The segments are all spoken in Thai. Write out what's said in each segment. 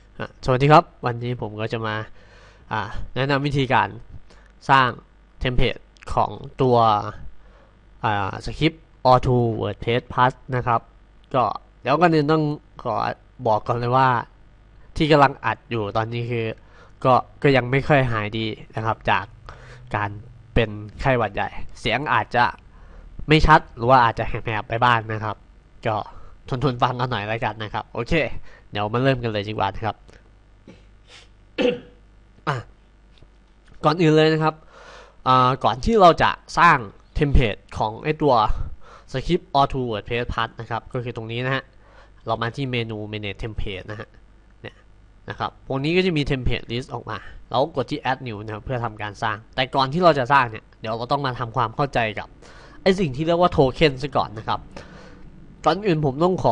สวัสดีครับวันนี้ผมก็จะมาแนะนำวิธีการสร้างเทมเพลตของตัวสคริปต์ Auto WordPress Plus นะครับก็เดี๋ยวก่อนอื่นต้องขอบอกก่อนเลยว่าที่กำลังอัดอยู่ตอนนี้คือก็ยังไม่ค่อยหายดีนะครับจากการเป็นไข้หวัดใหญ่เสียงอาจจะไม่ชัดหรือว่าอาจจะแหบๆไปบ้างนะครับก็ทนฟังกันหน่อยแล้วกันนะครับโอเคเดี๋ยวมาเริ่มกันเลยดีกว่านะครับ ก่อนอื่นเลยนะครับก่อนที่เราจะสร้างเทมเพลตของไอตัว Script Auto WordPress Plus นะครับก็คือตรงนี้นะฮะเรามาที่เมนู Manage Template นะฮะเนี่ยนะครับตรงนี้ก็จะมี Template List ออกมาเรากดที่ Add New นะครับเพื่อทำการสร้างแต่ก่อนที่เราจะสร้างเนี่ยเดี๋ยวเราต้องมาทำความเข้าใจกับไอสิ่งที่เรียกว่าโทเค็นซะก่อนนะครับก่อนอื่นผมต้อง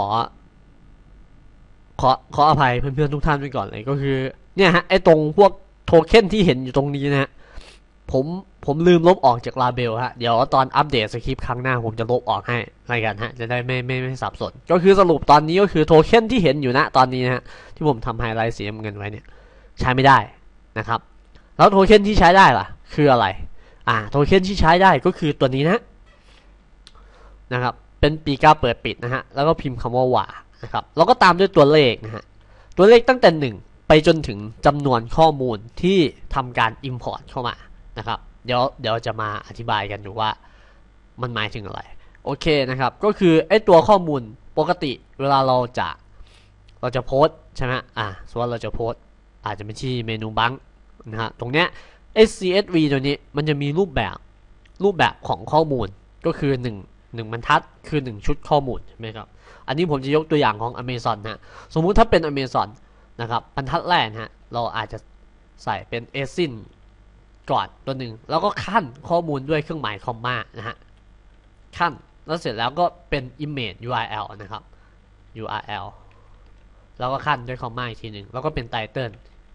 ขออภัยเพื่อนๆทุกท่านไปก่อนเลยก็คือเนี่ยฮะไอตรงพวกโทเค็นที่เห็นอยู่ตรงนี้นะฮะผมลืมลบออกจากลาเบลฮะเดี๋ยวตอนอัปเดตสคริปต์ครั้งหน้าผมจะลบออกให้อะไรกันฮะจะได้ไม่สับสนก็คือสรุปตอนนี้ก็คือโทเค็นที่เห็นอยู่นะตอนนี้นะฮะที่ผมทำไฮไลท์สีน้ำเงินไว้เนี่ยใช้ไม่ได้นะครับแล้วโทเค็นที่ใช้ได้ล่ะคืออะไรโทเค็นที่ใช้ได้ก็คือตัวนี้นะครับเป็นปีกาเปิดปิดนะฮะแล้วก็พิมพ์คำว่าว่านะครับแล้วก็ตามด้วยตัวเลขนะฮะตัวเลขตั้งแต่1ไปจนถึงจำนวนข้อมูลที่ทำการ Import เข้ามานะครับเดี๋ยวจะมาอธิบายกันดูว่ามันหมายถึงอะไรโอเคนะครับก็คือไอตัวข้อมูลปกติเวลาเราจะโพสใช่ไหมสมมติเราจะโพสอาจจะเป็นที่เมนูบังนะฮะตรงเนี้ย CSV ตัวนี้มันจะมีรูปแบบของข้อมูลก็คือ1บรรทัดคือ1ชุดข้อมูลใช่ไหมครับอันนี้ผมจะยกตัวอย่างของ Amazon นะสมมุติถ้าเป็น Amazon นะครับบรรทัดแรกนะฮะเราอาจจะใส่เป็น ASIN ก่อนตัวหนึ่งแล้วก็ขั้นข้อมูลด้วยเครื่องหมายคอมมานะฮะขั้นแล้วเสร็จแล้วก็เป็น image URL นะครับ URL แล้วก็ขั้นด้วยคอมมาอีกทีหนึ่งแล้วก็เป็นไตเติล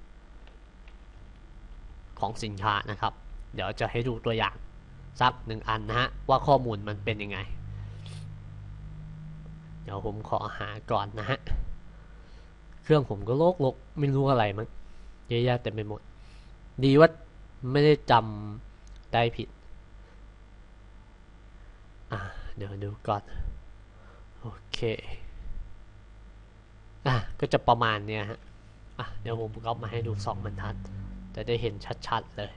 ของสินค้านะครับเดี๋ยวจะให้ดูตัวอย่างสัก1อันนะฮะว่าข้อมูลมันเป็นยังไงเดี๋ยวผมขอหาก่อนนะฮะเครื่องผมก็โลกไม่รู้อะไรมั้งเยอะแยะเต็มไปหมดดีว่าไม่ได้จำได้ผิดเดี๋ยวดูก่อนโอเคก็จะประมาณเนี้ยฮะเดี๋ยวผมก็มาให้ดู2บรรทัดจะได้เห็นชัดๆเลย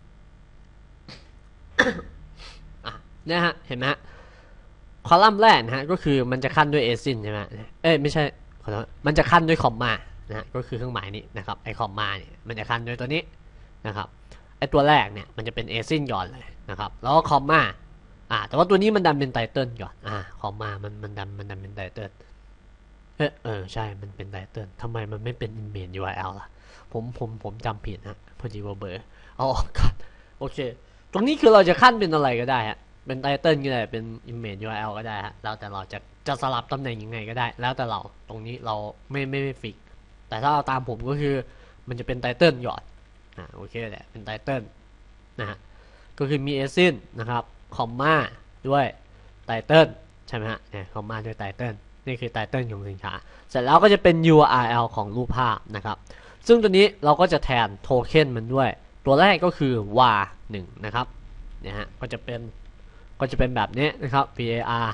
เนี่ยฮะเห็นไหมฮะคอลัมน์แรกนะฮะก็คือมันจะขั้นด้วย ASIN ใช่ไหมไม่ใช่ขอโทษมันจะขั้นด้วยคอมมานะฮะก็คือเครื่องหมายนี้นะครับไอคอมมาเนี่ยมันจะขั้นด้วยตัวนี้นะครับไอตัวแรกเนี่ยมันจะเป็น ASIN ก่อนเลยนะครับแล้วก็คอมมาแต่ว่าตัวนี้มันดันเป็นไตเติลก่อนคอมมามันดันเป็นไตเติลใช่มันเป็นไตเติลทำไมมันไม่เป็น image URL ล่ะผมจำผิดนะพอดีว่าเบอร์เอาออกก่อนโอเคตรงนี้คือเราจะขั้นเป็นอะไรก็ได้ฮะเป็นไตเติลก็ได้เป็น image URL ก็ได้ฮะแล้วแต่เราจะสลับตำแหน่งยังไงก็ได้แล้วแต่เราตรงนี้เราไม่ฟิกแต่ถ้าเราตามผมก็คือมันจะเป็นไตเติลก่อนโอเคแหละเป็นไตเติลนะฮะก็คือมี ASIN นะครับคอมมาด้วยไตเติลใช่ไหมฮะเนี่ยคอมมาด้วยไตเติลนี่คือไตเติลของสินค้าเสร็จแล้วก็จะเป็น URL ของรูปภาพนะครับซึ่งตัวนี้เราก็จะแทนโทเค็นมันด้วยตัวแรกก็คือ var 1นะครับเนี่ยฮะก็จะเป็นแบบนี้นะครับ var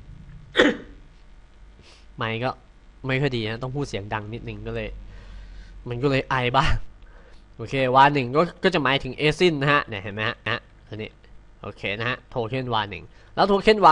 1ไม่ก็ไม่ค่อยดีนะต้องพูดเสียงดังนิดนึงมันก็เลยไอบ้างโอเค var 1ก็จะหมายถึง ASIN นะฮะเนี่ยเห็นไหมฮะอันนี้โอเคนะฮะโทเค็น var 1แล้วโทเค็น var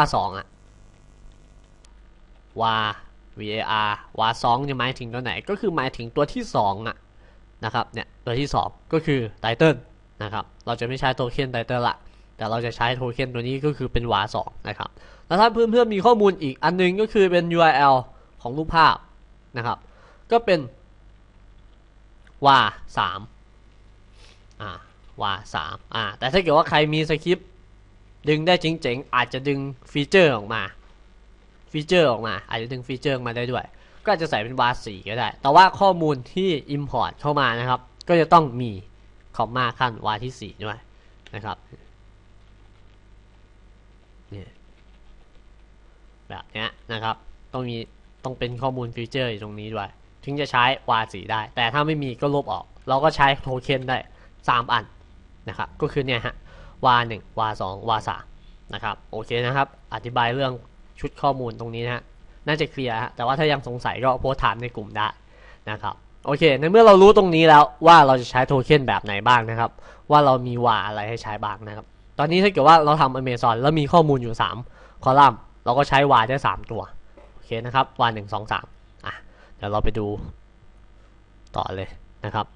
2var var 2จะหมายถึงตัวไหนก็คือหมายถึงตัวที่2นะครับเนี่ยตัวที่2ก็คือไตเติลนะครับเราจะไม่ใช้โทเค็นไตเติลละแต่เราจะใช้โทเค็นตัวนี้ก็คือเป็น var 2นะครับแล้วถ้าเพื่อนๆมีข้อมูลอีกอันนึงก็คือเป็น URL ของรูปภาพนะครับก็เป็น var 3var 3แต่ถ้าเกิดว่าใครมีสคริปต์ดึงได้เจ๋งๆอาจจะดึงฟีเจอร์ออกมาอาจจะดึงฟีเจอร์มาได้ด้วยก็อาจจะใส่เป็น var 4ก็ได้แต่ว่าข้อมูลที่ import เข้ามานะครับก็จะต้องมีคอมมาขั้น var ที่4ด้วยนะครับเนี่ยแบบนี้นะครับต้องเป็นข้อมูลฟีเจอร์อยู่ตรงนี้ด้วยถึงจะใช้ var 4ได้แต่ถ้าไม่มีก็ลบออกเราก็ใช้โทเค็นได้3อันนะครับก็คือเนี่ยฮะ var 1 var 2 var 3นะครับโอเคนะครับอธิบายเรื่องชุดข้อมูลตรงนี้นะฮะน่าจะเคลียร์ฮะแต่ว่าถ้ายังสงสัยก็โพสถามในกลุ่มได้นะครับโอเคในเมื่อเรารู้ตรงนี้แล้วว่าเราจะใช้โทเค็นแบบไหนบ้างนะครับว่าเรามี var อะไรให้ใช้บ้างนะครับตอนนี้ถ้าเกิดว่าเราทำ Amazon แล้วมีข้อมูลอยู่3คอลัมน์เราก็ใช้ var ได้3ตัวโอเคนะครับ var 1 2 3เดี๋ยวเราไปดูต่อเลยนะครับ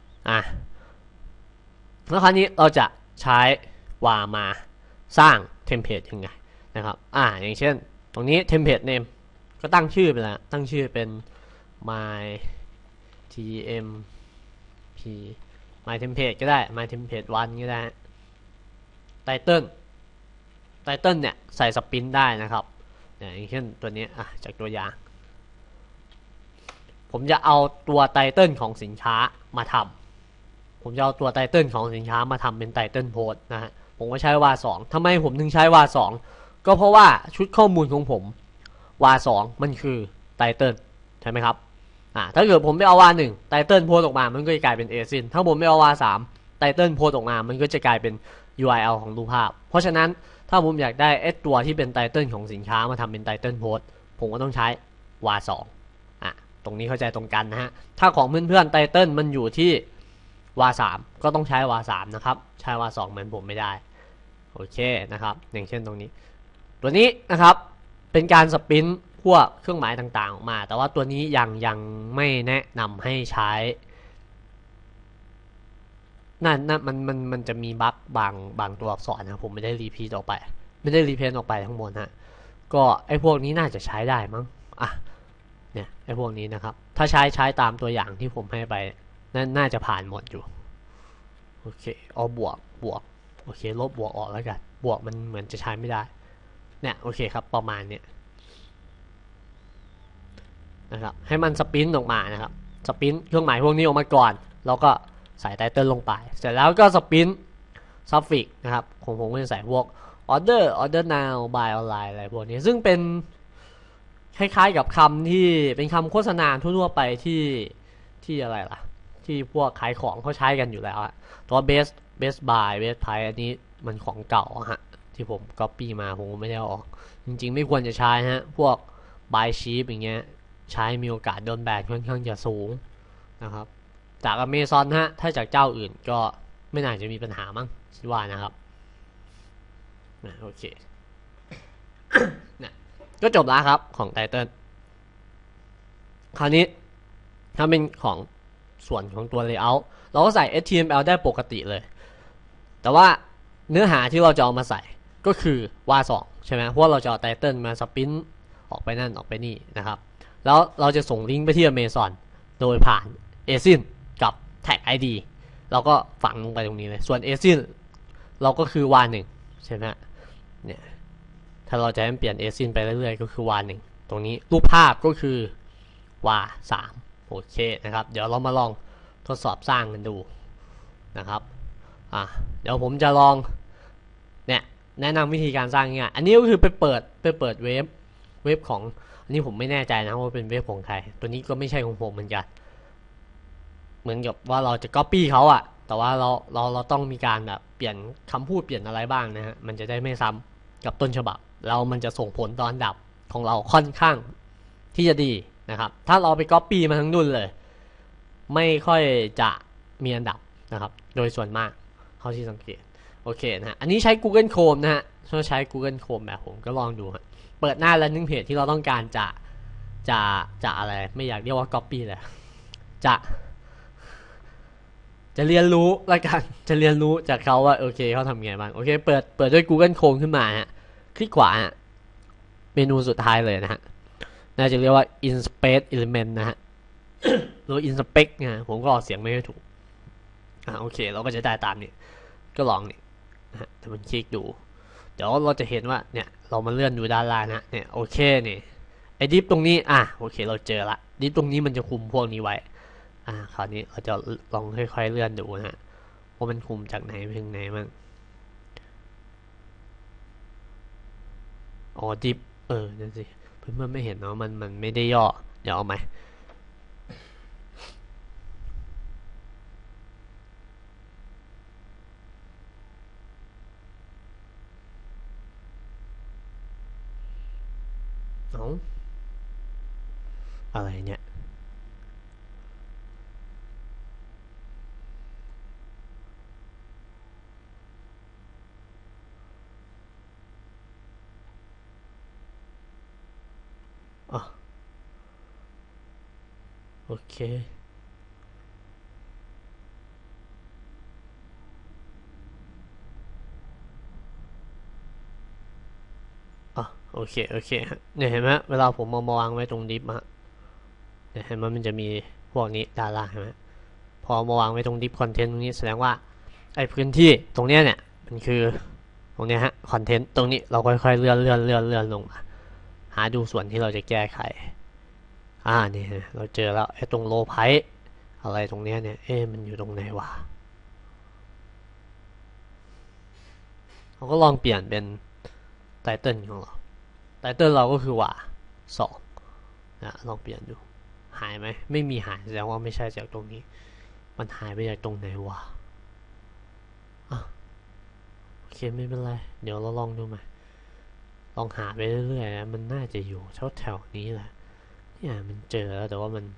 แล้วคราวนี้เราจะใช้var มาสร้างเทมเพลตยังไงนะครับอย่างเช่นตรงนี้ template name ก็ตั้งชื่อไปแล้วตั้งชื่อเป็น my tmp my template ก็ได้ my template 1ก็ได้ title เนี่ยใส่สปรินต์ได้นะครับอย่างเช่นตัวนี้จากตัวอย่างผมจะเอาตัวไตเติลของสินค้ามาทำผมจะเอาตัวไตเติลของสินค้ามาทำเป็นไตเติลโพสต์นะฮะผมก็ใช้ var 2ทำไมผมถึงใช้ var 2ก็เพราะว่าชุดข้อมูลของผม var 2มันคือไตเติลใช่ไหมครับถ้าเกิดผมไม่เอา var 1ไตเติลโพสต์ออกมามันก็จะกลายเป็น asin ถ้าผมไม่เอา var 3ไตเติลโพสต์ออกมามันก็จะกลายเป็น URL ของรูปภาพเพราะฉะนั้นถ้าผมอยากได้ตัวที่เป็นไตเติลของสินค้ามาทำเป็นไตเติลโพสต์ผมก็ต้องใช้ var 2ตรงนี้เข้าใจตรงกันนะฮะถ้าของเพื่อนๆไตเติลมันอยู่ที่ var 3ก็ต้องใช้ var 3นะครับใช้ var 2เหมือนผมไม่ได้โอเคนะครับอย่างเช่นตรงนี้ตัวนี้นะครับเป็นการสปรินต์พวกเครื่องหมายต่างๆออกมาแต่ว่าตัวนี้ยังไม่แนะนำให้ใช้นั่นมันจะมีบั๊กบางตัวอักษรนะผมไม่ได้รีพีทออกไปไม่ได้รีเพนออกไปทั้งหมดฮะก็ไอพวกนี้น่าจะใช้ได้มั้งเนี่ยไอพวกนี้นะครับถ้าใช้ตามตัวอย่างที่ผมให้ไปน่าจะผ่านหมดอยู่โอเคเอาบวกโอเคลบบวกออกแล้วกันบวกมันเหมือนจะใช้ไม่ได้เนี่ยโอเคครับประมาณเนี้ยนะครับให้มันสปรินต์ออกมานะครับสปรินต์เครื่องหมายพวกนี้ออกมาก่อนแล้วก็ใส่ไตเติลลงไปเสร็จแล้วก็สปรินต์ซัฟฟิกนะครับผมก็จะใส่พวกorder now buy online อะไรพวกนี้ซึ่งเป็นคล้ายๆกับคำที่เป็นคำโฆษณาทั่วๆไปที่อะไรล่ะที่พวกขายของเขาใช้กันอยู่แล้วตัว best buy best price อันนี้มันของเก่าฮะที่ผม copy มาผมไม่ได้ออกจริงๆไม่ควรจะใช้ฮะพวก buy cheap อย่างเงี้ยใช้มีโอกาสโดนแบนค่อนข้างจะสูงนะครับจาก Amazon ฮะถ้าจากเจ้าอื่นก็ไม่น่าจะมีปัญหามั้งคิดว่านะครับโอเค ก็จบแล้วครับของไตเติลคราวนี้ถ้าเป็นของส่วนของตัว layout เราก็ใส่ HTML ได้ปกติเลยแต่ว่าเนื้อหาที่เราจะเอามาใส่ก็คือ var 2ใช่ไหมเพราะเราจะเอาไตเติลมาสปรินต์ออกไปนั่นออกไปนี่นะครับแล้วเราจะส่งลิงก์ไปที่ Amazon โดยผ่าน asin กับ tag id เราก็ฝังลงไปตรงนี้เลยส่วน asin เราก็คือ var 1ใช่ไหมเนี่ยถ้าเราจะให้เปลี่ยน asin ไปเรื่อยๆก็คือ var 1ตรงนี้รูปภาพก็คือ var 3โอเคนะครับเดี๋ยวเรามาลองทดสอบสร้างกันดูนะครับเดี๋ยวผมจะลองเนี่ยแนะนำวิธีการสร้างง่ายอันนี้ก็คือไปเปิดเว็บของอันนี้ผมไม่แน่ใจนะว่าเป็นเว็บของใครตัวนี้ก็ไม่ใช่ของผมเหมือนกันเหมือนกับว่าเราจะ copy เขาแต่ว่าเราต้องมีการแบบเปลี่ยนคำพูดเปลี่ยนอะไรบ้างนะฮะมันจะได้ไม่ซ้ำกับต้นฉบับแล้วมันจะส่งผลต่ออันดับของเราค่อนข้างที่จะดีนะครับถ้าเราไป copy มาทั้งดุนเลยไม่ค่อยจะมีอันดับนะครับโดยส่วนมากเท่าที่สังเกตโอเคนะฮะอันนี้ใช้ Google Chrome นะฮะถ้าใช้ Google Chrome แบบผมก็ลองดูฮะเปิดหน้า landing page ที่เราต้องการจะอะไรไม่อยากเรียกว่า copy เลยจะเรียนรู้แล้วกันจะเรียนรู้จากเขาว่าโอเคเขาทำไงบ้างโอเคเปิดด้วย Google Chrome ขึ้นมาฮะคลิกขวาฮะเมนูสุดท้ายเลยนะฮะน่าจะเรียกว่า inspect element นะฮะหรือ inspect นะผมก็ออกเสียงไม่ถูกโอเคเราก็จะได้ตามนี้ก็ลองนี่นะฮะถ้ามันคลิกดูเดี๋ยวเราจะเห็นว่าเนี่ยเรามาเลื่อนดูด้านล่างนะเนี่ยโอเคนี่ไอ้ดิฟตรงนี้โอเคเราเจอละดิฟตรงนี้มันจะคุมพวกนี้ไว้คราวนี้เราจะลองค่อยๆเลื่อนดูนะฮะว่ามันคุมจากไหนไปถึงไหนมั้งดิฟนั่นสิเพื่อนๆไม่เห็นเนาะมันไม่ได้ย่อเดี๋ยวเอาไหมเอาอะไรเนี่ยอ๋อโอเคอ๋อโอเคโอเคฮะเนี่ยเห็นไหมเวลาผมมาวางไว้ตรงดิฟฮะเนี่ยเห็นไหมมันจะมีพวกนี้ด้านล่างเห็นไหมพอมาวางไว้ตรงดิฟคอนเทนต์ตรงนี้แสดงว่าไอ้พื้นที่ตรงเนี้ยเนี่ยมันคือตรงเนี้ยฮะคอนเทนต์ตรงนี้เราค่อยๆเลื่อนลงมาหาดูส่วนที่เราจะแก้ไขนี่เราเจอแล้วไอ้ตรงโลไพอะไรตรงเนี้ยเนี่ยมันอยู่ตรงไหนวะเราก็ลองเปลี่ยนเป็นไตเติลของเราไตเติลเราก็คือว่า2นะลองเปลี่ยนดูหายไหมไม่มีหายแสดงว่าไม่ใช่จากตรงนี้มันหายไปจากตรงไหนวะโอเคไม่เป็นไรเดี๋ยวเราลองดูไหมลองหาไปเรื่อยๆนะมันน่าจะอยู่แถวๆนี้แหละเนี่ยมันเจอแล้วแต่ว่ามัน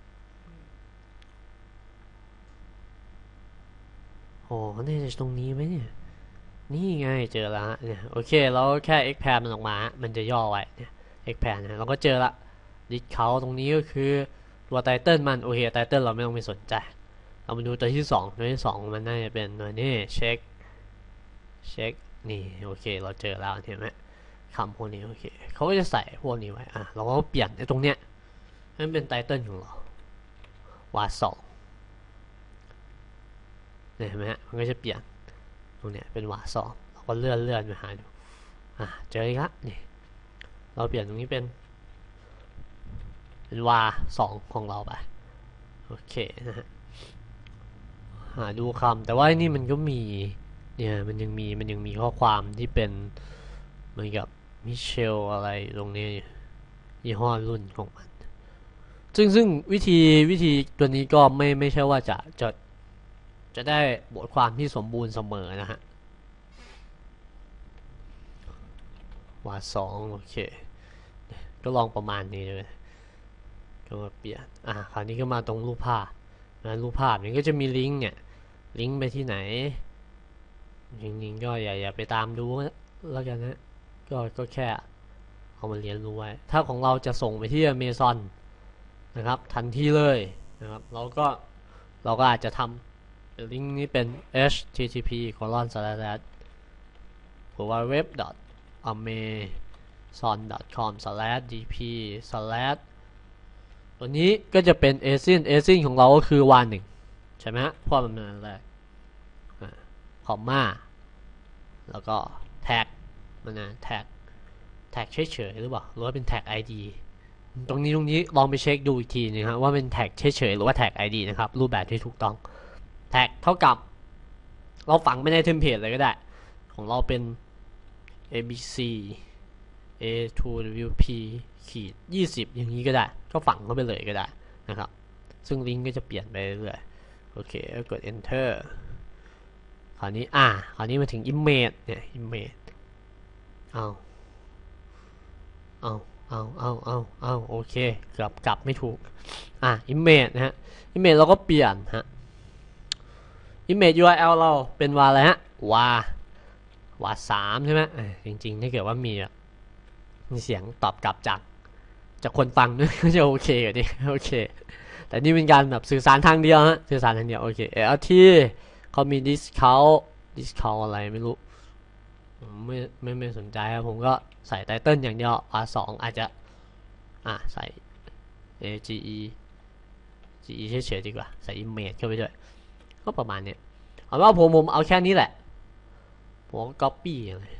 อ๋อน่าจะตรงนี้ไหมเนี่ยนี่ไงเจอแล้วเนี่ยโอเคเราแค่ expand มันออกมามันจะย่อไว้เนี่ย expand นะเราก็เจอละดิสเขาตรงนี้ก็คือตัวไตเติลมันโอเคไตเติลเราไม่ต้องไปสนใจเรามาดูตัวที่2มันน่าจะเป็นตัวนี้เช็คนี่โอเคเราเจอแล้วเห็นไหมคำพวกนี้โอเคเขาก็จะใส่พวกนี้ไว้เราก็เปลี่ยนไอ้ตรงเนี้ยให้มันเป็นไตเติลของเราว่า2เนี่ยเห็นไหมมันก็จะเปลี่ยนตรงเนี้ยเป็นว่า2เราก็เลื่อนมาหาดูเจออีกละนี่เราเปลี่ยนตรงนี้เป็นว่า2ของเราไปโอเคนะฮะหาดูคำแต่ว่านี่มันก็มีเนี่ยมันยังมีข้อความที่เป็นเหมือนกับมิเชลอะไรตรงนี้ยี่ห้อรุ่นของมันซึ่งวิธีตัวนี้ก็ไม่ใช่ว่าจะได้บทความที่สมบูรณ์เสมอนะฮะว่า2โอเคก็ลองประมาณนี้เลยก็มาเปลี่ยนคราวนี้ก็มาตรงรูปภาพนะรูปภาพนี้ก็จะมีลิงก์เนี่ยลิงก์ไปที่ไหนจริงๆก็อย่าไปตามดูแล้วกันนะก็แค่เอามาเรียนรู้ไว้ถ้าของเราจะส่งไปที่ Amazon นะครับทันทีเลยนะครับเราก็อาจจะทำลิงก์นี้เป็น http://www.amazon.com/dp/ ตัวนี้ก็จะเป็น ASIN ของเราก็คือวา1ใช่ไหมฮะเพราะมันเป็นอะไรคอมมาแล้วก็แท็กมันนะแท็กเฉยๆหรือเปล่าหรือว่าเป็นแท็ก ID ตรงนี้ลองไปเช็คดูอีกทีนะครับว่าเป็นแท็กเฉยๆหรือว่าแท็ก ID นะครับรูปแบบที่ถูกต้องแท็กเท่ากับเราฝังไปในเทมเพลตเลยก็ได้ของเราเป็น abc a2wp ขีด20อย่างนี้ก็ได้ก็ฝังเข้าไปเลยก็ได้นะครับซึ่งลิงก์ก็จะเปลี่ยนไปเรื่อยโอเคกด enter คราวนี้มาถึง image เนี่ย image เอาโอเคเกือบกลับไม่ถูกimage นะฮะ image เราก็เปลี่ยนฮะ image URL เราเป็นว่าอะไรฮะว่า3ใช่ไหมจริงๆถ้าเกิดว่ามีเสียงตอบกลับจากคนฟังด้วยก็จะโอเคกว่านี้โอเคแต่นี่เป็นการแบบสื่อสารทางเดียวฮะสื่อสารทางเดียวโอเคที่เขามีdiscount อะไรไม่รู้ไม่สนใจครับผมก็ใส่ไตเติลอย่างเดียวR2อาจจะใส่ GE เฉยๆดีกว่าใส่ image เข้าไปด้วยก็ประมาณเนี้ยเอาว่าผมเอาแค่นี้แหละผม copy เลย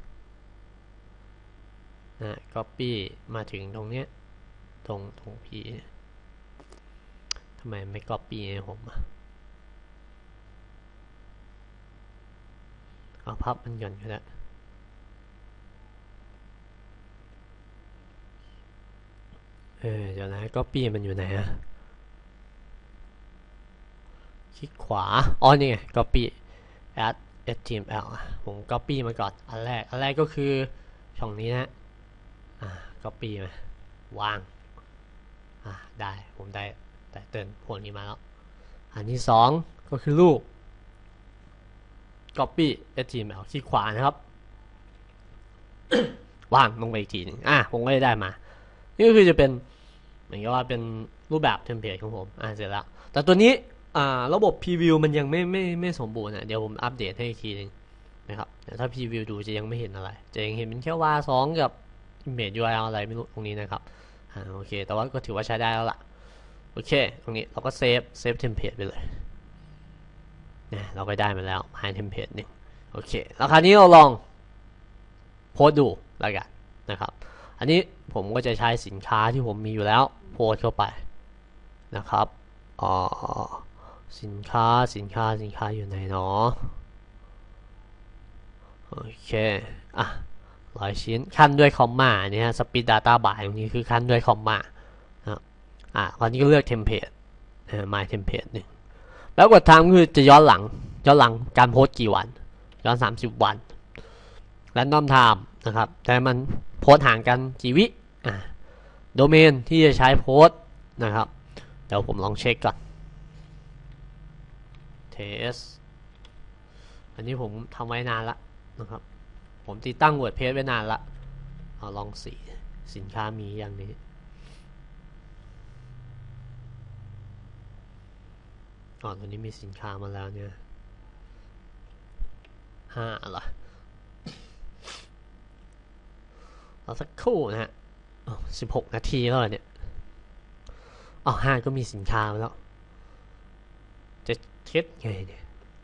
copy มาถึงตรงเนี้ยตรง P ทำไมไม่ copy ให้ผมเอาพับมันหย่อนก็ได้เดี๋ยวนะ copy มันอยู่ไหนคลิกขวานี่ไง copy add html ผม copy มาก่อนอันแรกก็คือช่องนี้นะ copy มาวางได้ผมได้แต่เติมพวกนี้มาแล้วอันที่สองก็คือรูป copy html คลิกขวานะครับ วางลงไปอีกทีนึงผมก็ได้มานี่ก็คือจะเป็นเหมือนกับว่าเป็นรูปแบบเทมเพลตของผมเสร็จแล้วแต่ตัวนี้ระบบ preview มันยังไม่สมบูรณ์เดี๋ยวผมอัปเดตให้อีกทีนึงนะครับถ้า preview ดูจะยังไม่เห็นอะไรจะยังเห็นเป็นแค่ว่า2กับ image URL อะไรไม่รู้ตรงนี้นะครับโอเคแต่ว่าก็ถือว่าใช้ได้แล้วล่ะโอเคตรงนี้เราก็เซฟเทมเพลตไปเลยเราก็ได้มาแล้ว high template นึงโอเคแล้วคราวนี้เราลองโพสดูแล้วกันนะครับอันนี้ผมก็จะใช้สินค้าที่ผมมีอยู่แล้วโพสเข้าไปนะครับสินค้าอยู่ไหนเนาะโอเค100 ชิ้นขั้นด้วยคอมมาเนี่ย Speed Data By ตรงนี้คือขั้นด้วยคอมมาคราวนี้ก็เลือกเทมเพลตMy Template 1แล้วกดทำคือจะย้อนหลังการโพสกี่วันย้อน30 วันRandom Time นะครับแต่มันโพสห่างกันกี่วิโดเมนที่จะใช้โพสนะครับเดี๋ยวผมลองเช็คก่อน test อันนี้ผมทำไว้นานละนะครับผมติดตั้ง WordPress ไว้นานละลองสินค้ามีอย่างนี้ตัวนี้มีสินค้ามาแล้วเนี่ยอะไรเราสักครู่นะฮะ16 นาทีแล้วเนี่ย5ก็มีสินค้ามาแล้วจะเช็ดไงเนี่ย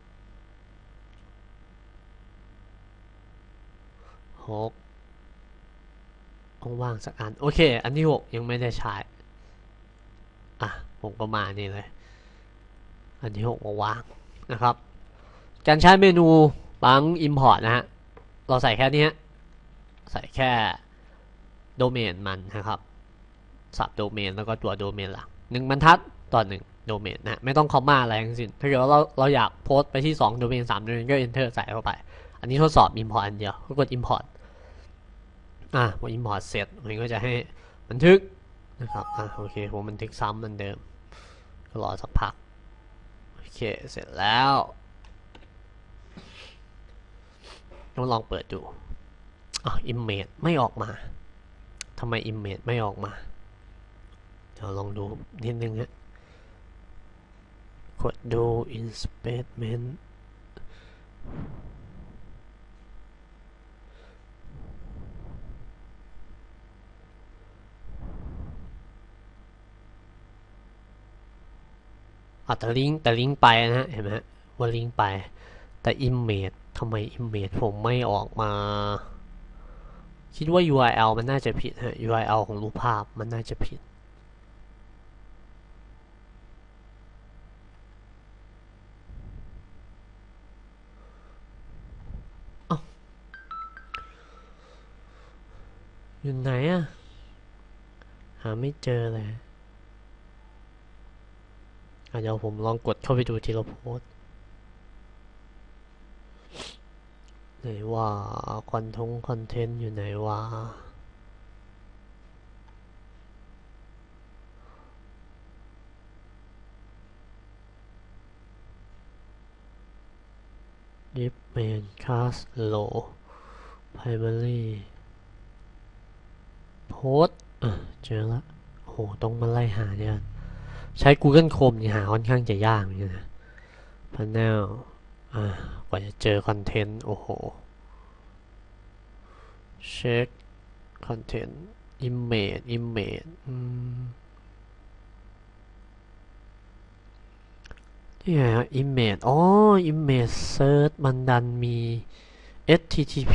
6ว่างสักอันโอเคอันที่6ยังไม่ได้ใช้ผมก็มานี่เลยอันที่6มาวางนะครับการใช้เมนูบัง import นะฮะเราใส่แค่นี้ใส่แค่โดเมนมันนะครับสับโดเมนแล้วก็ตัวโดเมนหลัก1 บรรทัดต่อ1โดเมนนะไม่ต้องคอมมาอะไรทั้งสิ้นถ้าเกิดเราอยากโพสไปที่2โดเมน3โดเมนก็ enter ใส่เข้าไปอันนี้ทดสอบ import อันเดียวก็กด import พอ import เสร็จมันก็จะให้บันทึกนะครับโอเคผมบันทึกซ้ำเหมือนเดิมก็รอสักพักโอเคเสร็จแล้วต้องลองเปิดดูimage ไม่ออกมาทำไม image ไม่ออกมาเดี๋ยวลองดูนิดนึงฮะกดดู inspectmentแต่ลิงก์ไปนะฮะเห็นไหมว่าลิงก์ไปแต่ image ทำไม image ผมไม่ออกมาคิดว่า URL มันน่าจะผิดฮะ URL ของรูปภาพมันน่าจะผิดอยู่ไหนหาไม่เจอเลยเดี๋ยวผมลองกดเข้าไปดูทีละโพสไหนว่าคอนเทนต์อยู่ไหนว่าดิฟเมนคลาสโลไพรมารีโพสเจอละโหต้องมาไล่หาเนี่ยใช้ Google Chrome นี่หาค่อนข้างจะยากเหมือนกันนะ Panel กว่าจะเจอคอนเทนต์โอ้โหเช็คคอนเทนต์ image นี่ไงครับ image image search มันดันมี http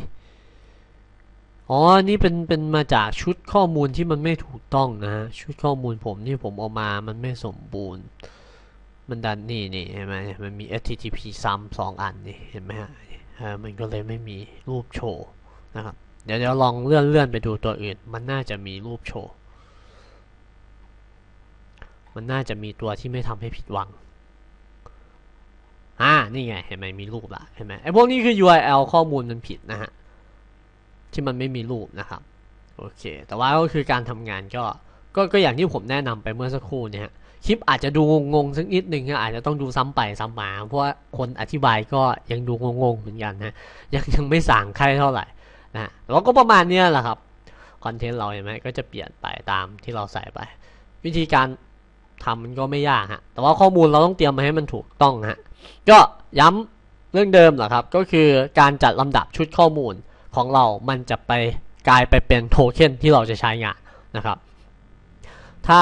นี่เป็นมาจากชุดข้อมูลที่มันไม่ถูกต้องนะฮะชุดข้อมูลผมที่ผมเอามามันไม่สมบูรณ์มันดันนี่เห็นไหมมันมี http ซ้ำ2 อันนี่เห็นไหมฮะมันก็เลยไม่มีรูปโชว์นะครับเดี๋ยวลองเลื่อนไปดูตัวอื่นมันน่าจะมีรูปโชว์มันน่าจะมีตัวที่ไม่ทำให้ผิดหวังนี่ไงเห็นไหมมีรูปละเห็นไหมไอ้พวกนี้คือ URL ข้อมูลมันผิดนะฮะที่มันไม่มีรูปนะครับโอเคแต่ว่าก็คือการทำงานก็อย่างที่ผมแนะนำไปเมื่อสักครู่เนี่ยฮะคลิปอาจจะดูงงๆสักนิดนึงอาจจะต้องดูซ้ำไปซ้ำมาเพราะว่าคนอธิบายก็ยังดูงงๆเหมือนกันนะยังไม่สั่งใครเท่าไหร่นะแล้วก็ประมาณนี้แหละครับคอนเทนต์เราเห็นไหมก็จะเปลี่ยนไปตามที่เราใส่ไปวิธีการทำมันก็ไม่ยากฮะแต่ว่าข้อมูลเราต้องเตรียมมาให้มันถูกต้องฮะก็ย้ำเรื่องเดิมแหละครับก็คือการจัดลำดับชุดข้อมูลของเรามันจะไปกลายไปเป็นโทเค็นที่เราจะใช้งานนะครับถ้า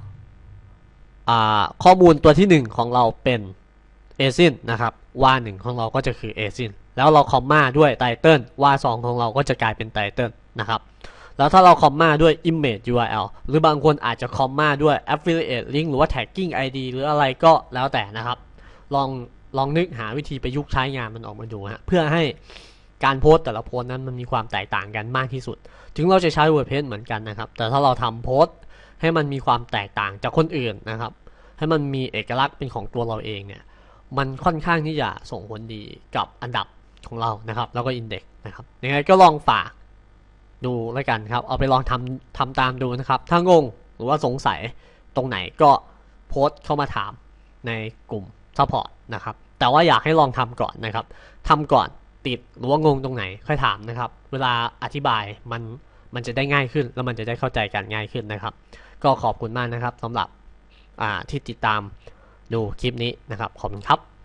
ข้อมูลตัวที่1ของเราเป็น ASIN นะครับว่า1ของเราก็จะคือ ASIN แล้วเราคอมมาด้วยไตเติลว่า2ของเราก็จะกลายเป็นไตเติลนะครับแล้วถ้าเราคอมมาด้วย image URL หรือบางคนอาจจะคอมมาด้วย affiliate link หรือว่า tagging ID หรืออะไรก็แล้วแต่นะครับลองนึกหาวิธีประยุกต์ใช้งานมันออกมาดูฮะเพื่อให้การโพสต์แต่ละโพสต์นั้นมันมีความแตกต่างกันมากที่สุดถึงเราจะใช้ WordPress เหมือนกันนะครับแต่ถ้าเราทำโพสต์ให้มันมีความแตกต่างจากคนอื่นนะครับให้มันมีเอกลักษณ์เป็นของตัวเราเองเนี่ยมันค่อนข้างที่จะส่งผลดีกับอันดับของเรานะครับแล้วก็อินเด็กซ์นะครับยังไงก็ลองฝากดูแล้วกันครับเอาไปลองทำตามดูนะครับถ้างงหรือว่าสงสัยตรงไหนก็โพสต์เข้ามาถามในกลุ่มซัพพอร์ตนะครับแต่ว่าอยากให้ลองทำก่อนนะครับทำก่อนติดหรือว่างงตรงไหนค่อยถามนะครับเวลาอธิบายมันจะได้ง่ายขึ้นแล้วมันจะได้เข้าใจกันง่ายขึ้นนะครับก็ขอบคุณมากนะครับสำหรับที่ติดตามดูคลิปนี้นะครับขอบคุณครับ